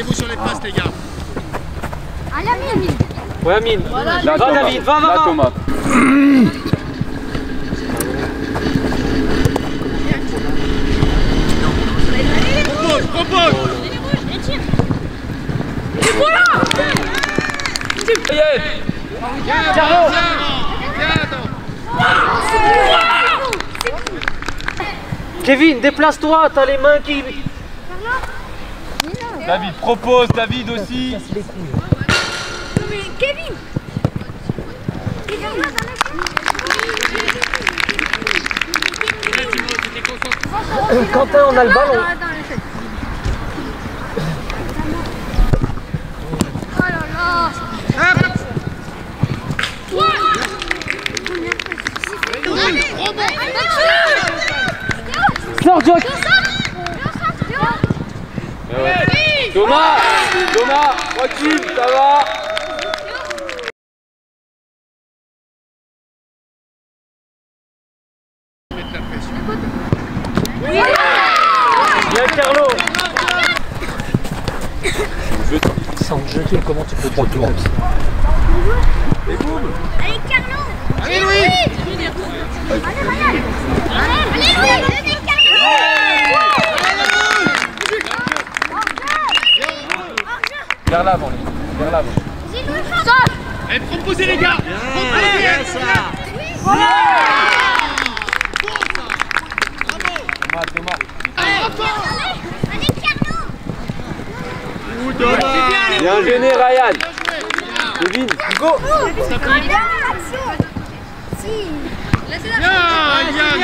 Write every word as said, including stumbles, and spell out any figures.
mettez-vous sur les passes, les gars. Allez, Amine. Ouais, Amine. Voilà, va, Thomas. David, va, va, Là, va. Thomas. Propose, propose. Carlo. Kevin, déplace-toi, t'as les mains qui... David propose, David aussi. Kevin. Quentin, on a le ballon. Oh là là. Sors, Jack. Thomas, Thomas, tranquille, ça va. Bien, Carlo. Sans te jeter, comment tu peux te jeter comme ça? Allez, Carlo. Allez, Louis. Allez, Ryan. Allez, Louis. Allez, Carlo. Vers l'avant, vers l'avant. Allez, proposez, les gars. Proposez. Thomas, Thomas. Bien gêné, Ryan. Kevin, go. Bien, Yann.